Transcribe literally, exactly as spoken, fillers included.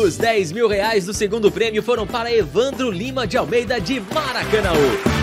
Os dez mil reais do segundo prêmio foram para Evandro Lima de Almeida, de Maracanaú.